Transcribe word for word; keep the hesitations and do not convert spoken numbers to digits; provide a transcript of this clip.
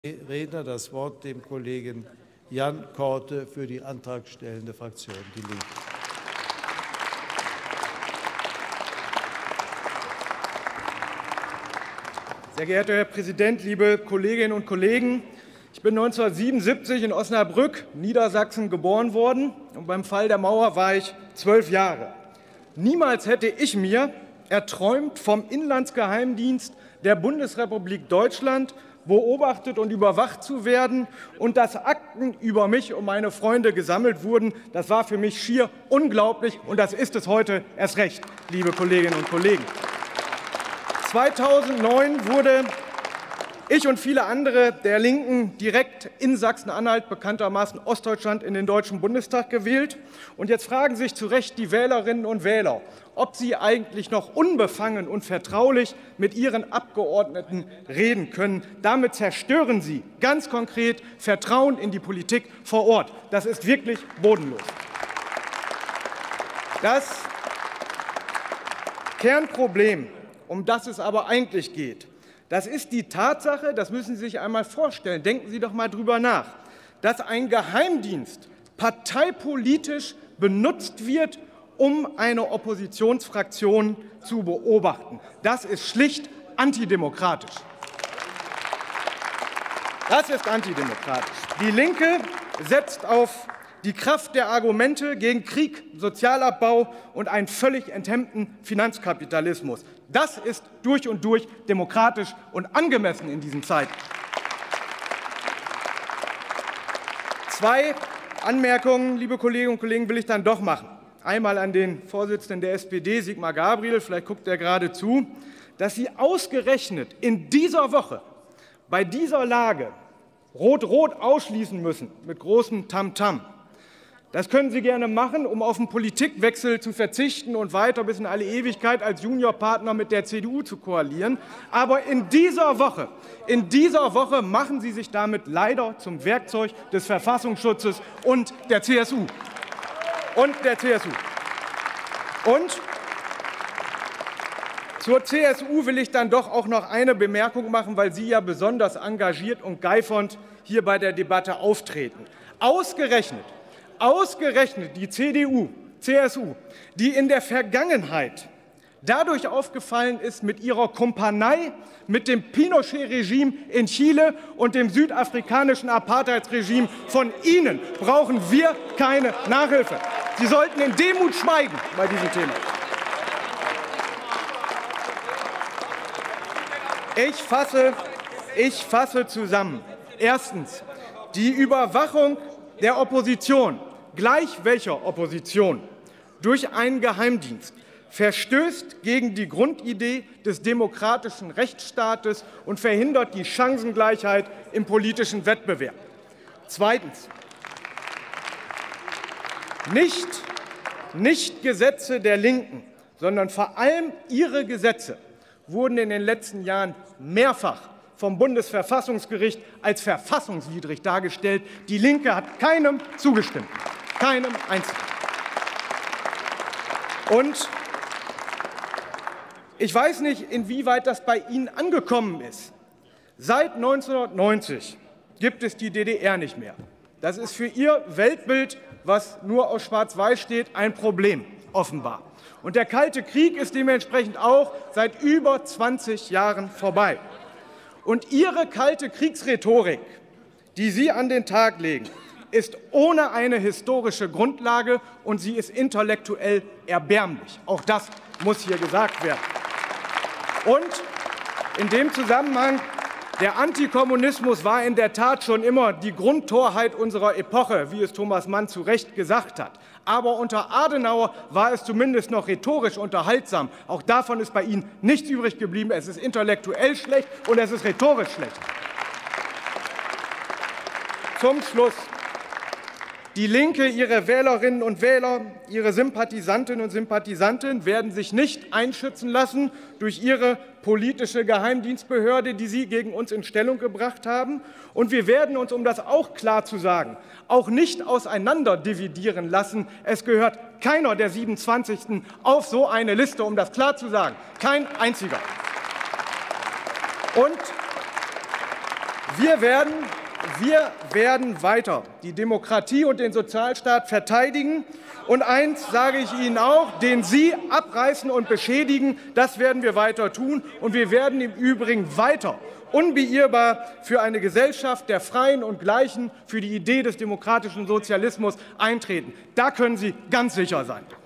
Redner das Wort dem Kollegen Jan Korte für die antragstellende Fraktion Die Linke. Sehr geehrter Herr Präsident, liebe Kolleginnen und Kollegen! Ich bin neunzehnhundertsiebenundsiebzig in Osnabrück, Niedersachsen, geboren worden, und beim Fall der Mauer war ich zwölf Jahre. Niemals hätte ich mir erträumt, vom Inlandsgeheimdienst der Bundesrepublik Deutschland beobachtet und überwacht zu werden und dass Akten über mich und meine Freunde gesammelt wurden. Das war für mich schier unglaublich, und das ist es heute erst recht, liebe Kolleginnen und Kollegen. zweitausendneun wurde ich und viele andere der Linken direkt in Sachsen-Anhalt, bekanntermaßen Ostdeutschland, in den Deutschen Bundestag gewählt. Und jetzt fragen sich zu Recht die Wählerinnen und Wähler, ob sie eigentlich noch unbefangen und vertraulich mit ihren Abgeordneten reden können. Damit zerstören sie ganz konkret Vertrauen in die Politik vor Ort. Das ist wirklich bodenlos. Das Kernproblem, um das es aber eigentlich geht, das ist die Tatsache, das müssen Sie sich einmal vorstellen, denken Sie doch mal drüber nach, dass ein Geheimdienst parteipolitisch benutzt wird, um eine Oppositionsfraktion zu beobachten. Das ist schlicht antidemokratisch. Das ist antidemokratisch. Die Linke setzt auf die Kraft der Argumente gegen Krieg, Sozialabbau und einen völlig enthemmten Finanzkapitalismus. Das ist durch und durch demokratisch und angemessen in diesen Zeiten. Zwei Anmerkungen, liebe Kolleginnen und Kollegen, will ich dann doch machen. Einmal an den Vorsitzenden der S P D, Sigmar Gabriel, vielleicht guckt er gerade zu, dass Sie ausgerechnet in dieser Woche bei dieser Lage Rot-Rot ausschließen müssen mit großem Tamtam. Das können Sie gerne machen, um auf einen Politikwechsel zu verzichten und weiter bis in alle Ewigkeit als Juniorpartner mit der C D U zu koalieren. Aber in dieser Woche, in dieser Woche machen Sie sich damit leider zum Werkzeug des Verfassungsschutzes und der C S U. Und der C S U. Und zur C S U will ich dann doch auch noch eine Bemerkung machen, weil Sie ja besonders engagiert und geifernd hier bei der Debatte auftreten. Ausgerechnet Ausgerechnet die C D U, C S U, die in der Vergangenheit dadurch aufgefallen ist mit ihrer Kumpanei mit dem Pinochet-Regime in Chile und dem südafrikanischen Apartheidsregime, von Ihnen brauchen wir keine Nachhilfe. Sie sollten in Demut schweigen bei diesem Thema. Ich fasse, ich fasse zusammen. Erstens, die Überwachung der Opposition, gleich welcher Opposition, durch einen Geheimdienst verstößt gegen die Grundidee des demokratischen Rechtsstaates und verhindert die Chancengleichheit im politischen Wettbewerb. Zweitens. Nicht, nicht Gesetze der Linken, sondern vor allem ihre Gesetze wurden in den letzten Jahren mehrfach vom Bundesverfassungsgericht als verfassungswidrig dargestellt. Die Linke hat keinem zugestimmt, keinem einzigen. Und ich weiß nicht, inwieweit das bei Ihnen angekommen ist. Seit neunzehnhundertneunzig gibt es die D D R nicht mehr. Das ist für Ihr Weltbild, was nur aus Schwarz-Weiß steht, ein Problem, offenbar. Und der Kalte Krieg ist dementsprechend auch seit über zwanzig Jahren vorbei. Und Ihre kalte Kriegsrhetorik, die Sie an den Tag legen, ist ohne eine historische Grundlage, und sie ist intellektuell erbärmlich. Auch das muss hier gesagt werden. Und in dem Zusammenhang, der Antikommunismus war in der Tat schon immer die Grundtorheit unserer Epoche, wie es Thomas Mann zu Recht gesagt hat. Aber unter Adenauer war es zumindest noch rhetorisch unterhaltsam. Auch davon ist bei Ihnen nichts übrig geblieben. Es ist intellektuell schlecht und es ist rhetorisch schlecht. Zum Schluss. Die Linke, ihre Wählerinnen und Wähler, ihre Sympathisantinnen und Sympathisanten werden sich nicht einschützen lassen durch ihre politische Geheimdienstbehörde, die sie gegen uns in Stellung gebracht haben. Und wir werden uns, um das auch klar zu sagen, auch nicht auseinanderdividieren lassen. Es gehört keiner der siebenundzwanzig auf so eine Liste, um das klar zu sagen. Kein einziger. Und Wir werden, wir werden weiter die Demokratie und den Sozialstaat verteidigen. Und eins sage ich Ihnen auch, den Sie abreißen und beschädigen, das werden wir weiter tun. Und wir werden im Übrigen weiter unbeirrbar für eine Gesellschaft der Freien und Gleichen, für die Idee des demokratischen Sozialismus eintreten. Da können Sie ganz sicher sein.